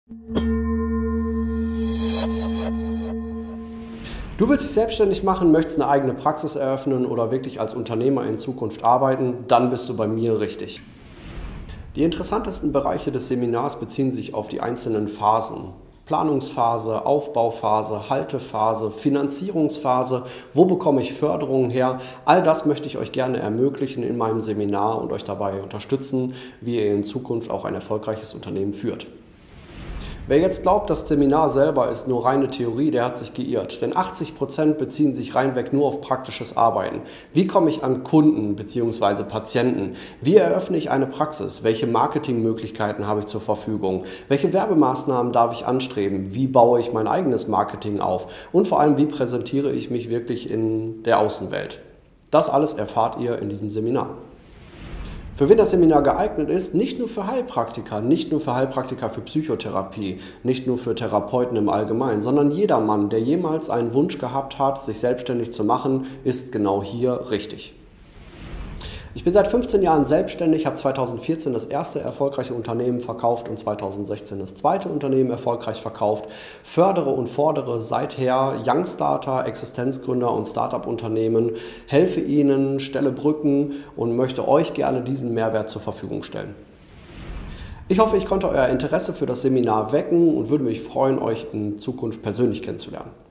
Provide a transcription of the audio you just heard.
Du willst dich selbstständig machen, möchtest eine eigene Praxis eröffnen oder wirklich als Unternehmer in Zukunft arbeiten, dann bist du bei mir richtig. Die interessantesten Bereiche des Seminars beziehen sich auf die einzelnen Phasen. Planungsphase, Aufbauphase, Haltephase, Finanzierungsphase, wo bekomme ich Förderungen her? All das möchte ich euch gerne ermöglichen in meinem Seminar und euch dabei unterstützen, wie ihr in Zukunft auch ein erfolgreiches Unternehmen führt. Wer jetzt glaubt, das Seminar selber ist nur reine Theorie, der hat sich geirrt. Denn 80% beziehen sich reinweg nur auf praktisches Arbeiten. Wie komme ich an Kunden bzw. Patienten? Wie eröffne ich eine Praxis? Welche Marketingmöglichkeiten habe ich zur Verfügung? Welche Werbemaßnahmen darf ich anstreben? Wie baue ich mein eigenes Marketing auf? Und vor allem, wie präsentiere ich mich wirklich in der Außenwelt? Das alles erfahrt ihr in diesem Seminar. Für wen das Seminar geeignet ist, nicht nur für Heilpraktiker, nicht nur für Heilpraktiker für Psychotherapie, nicht nur für Therapeuten im Allgemeinen, sondern jeder Mann, der jemals einen Wunsch gehabt hat, sich selbstständig zu machen, ist genau hier richtig. Ich bin seit 15 Jahren selbstständig, habe 2014 das erste erfolgreiche Unternehmen verkauft und 2016 das zweite Unternehmen erfolgreich verkauft, fördere und fordere seither Youngstarter, Existenzgründer und Startup-Unternehmen, helfe ihnen, stelle Brücken und möchte euch gerne diesen Mehrwert zur Verfügung stellen. Ich hoffe, ich konnte euer Interesse für das Seminar wecken und würde mich freuen, euch in Zukunft persönlich kennenzulernen.